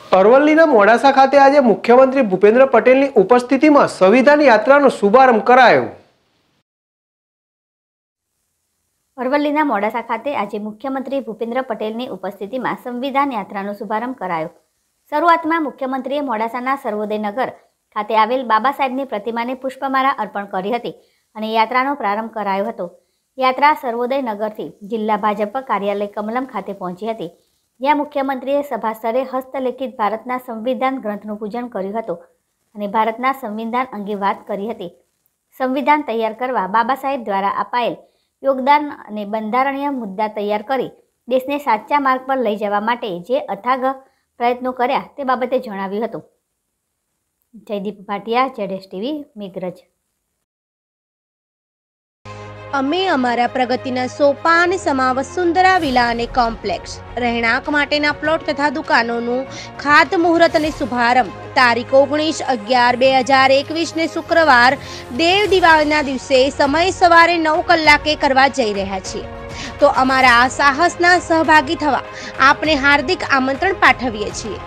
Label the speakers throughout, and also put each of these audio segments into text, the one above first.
Speaker 1: અરવલ્લીના મોડાસા ખાતે આજે મુખ્યમંત્રી ભૂપેન્દ્ર પટેલની ઉપસ્થિતિમાં સંવિધાન યાત્રાનો શુભારંભ કરાયો।
Speaker 2: અરવલ્લીના મોડાસા ખાતે આજે મુખ્યમંત્રી ભૂપેન્દ્ર પટેલની ઉપસ્થિતિમાં સંવિધાન યાત્રાનો શુભારંભ કરાયો। શરૂઆતમાં મુખ્યમંત્રીએ મોડાસાના સર્વોદય નગર ખાતે આવેલ બાબા સાહેબની પ્રતિમાને પુષ્પમાળા અર્પણ કરી હતી અને યાત્રાનો પ્રારંભ કરાયો હતો। યાત્રા સર્વોદય નગરથી જિલ્લા ભાજપ કાર્યાલય કમલમ ખાતે પહોંચી હતી, જ્યાં મુખ્યમંત્રીએ સભા સ્થળે હસ્તલિખિત ભારતના સંવિધાન ગ્રંથનું પૂજન કર્યું હતું અને ભારતના સંવિધાન અંગે વાત કરી હતી। સંવિધાન તૈયાર કરવા બાબા સાહેબ દ્વારા અપાયેલ યોગદાન અને બંધારણીય મુદ્દા તૈયાર કરી દેશને સાચા માર્ગ પર લઈ જવા માટે જે અથાગ પ્રયત્નો કર્યા તે બાબતે જણાવ્યું હતું। જયદીપ ભાટિયા, ZSTV, મેઘરજ।
Speaker 3: અમે અમારા પ્રગતિના સોપાન સમા વસુંધરા વિલા અને કોમ્પ્લેક્સ રહેણાંક માટેના પ્લોટ તથા દુકાનોનું ખાતમુહૂર્ત અને શુભારંભ તારીખ 19/11/2021 ને શુક્રવાર દેવ દિવાળીના દિવસે સમય સવારે 9 કલાકે કરવા જઈ રહ્યા છીએ। તો અમારા આ સાહસના સહભાગી થવા આપને હાર્દિક આમંત્રણ પાઠવીએ છીએ।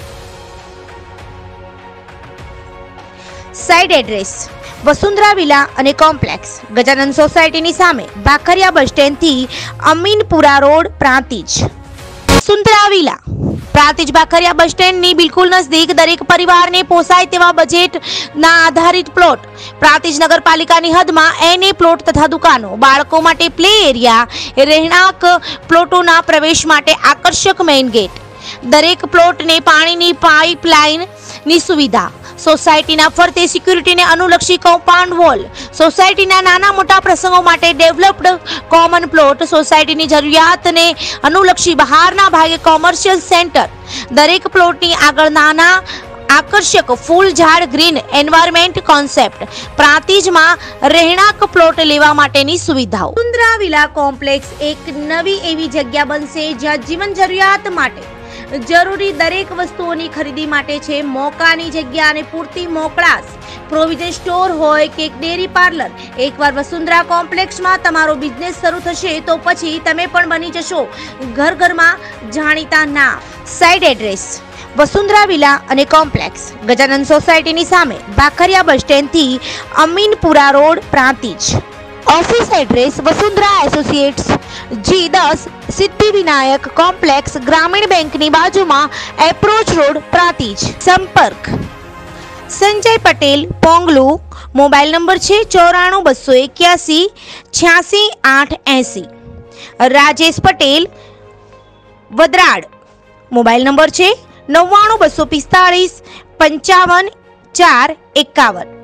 Speaker 3: સાઇટ એડ્રેસ: વસુંધરા વિલા અને કોમ્પ્લેક્સ, ગજાનંદ સોસાયટીની સામે, ભાખરિયા બસ સ્ટેન્ડથી Aminpura road, Prantij. Vasundhara villa Prantij Bhakhariya bus સ્ટેન્ડની બિલકુલ નજદીક દરેક પરિવારને પોસાય તેવા બજેટના આધારિત પ્લોટ, પ્રાંતિજ નગરપાલિકાની હદમાં એને પ્લોટ તથા દુકાનો, બાળકો માટે પ્લે એરિયા, રહેણાંક પ્લોટોના પ્રવેશ માટે આકર્ષક મેઇન ગેટ, દરેક પ્લોટને પાણીની પાઇપલાઇનની સુવિધા, સોસાયટીના ફરતે સિક્યુરિટીને અનુલક્ષી કમ્પાઉન્ડ વોલ, સોસાયટીના નાના મોટા પ્રસંગો માટે ડેવલપ્ડ કોમન પ્લોટ, સોસાયટીની જરૂરિયાતને અનુલક્ષી બહારના ભાગે કોમર્શિયલ સેન્ટર, દરેક પ્લોટની આગળ નાના આકર્ષક ફૂલ ઝાડ, ગ્રીન એન્વાયરમેન્ટ કોન્સેપ્ટ, પ્રાંતિજમાં રહેણાંક પ્લોટ લેવા માટેની સુવિધાઓ। વસુંધરા વિલા કોમ્પ્લેક્સ એક નવી એવી જગ્યા બનશે જ્યાં જીવન જરૂરિયાત માટે જરૂરી દરેક વસ્તુઓની ખરીદી માટે છે મોકાની જગ્યા અને પૂરતી મોકળાશ। પ્રોવિઝન સ્ટોર હોય કે ડેરી પાર્લર, એકવાર વસુંધરા કોમ્પ્લેક્સમાં તમારો બિઝનેસ શરૂ થશે તો પછી તમે પણ બની જશો ઘર ઘરમાં જાણીતા નામ। સાઇટ એડ્રેસ: વસુંધરા વિલા અને કોમ્પ્લેક્સ, ગજાનંદ સોસાયટીની સામે, ભાખરિયા બસ સ્ટેન્ડથી Aminpura road, Prantij. Office address: Vasundhara associates, G10, Siddhivinayak complex, ગ્રામીણ બેંકની બાજુમાં, એપ્રોચ રોડ, પ્રાંતિજ। સંપર્ક: સંજય પટેલ, પોંગલુ, મોબાઈલ નંબર છે 94 281 86 880। રાજેશ પટેલ, વદરાડ, મોબાઈલ નંબર છે 99 245 55 4 51।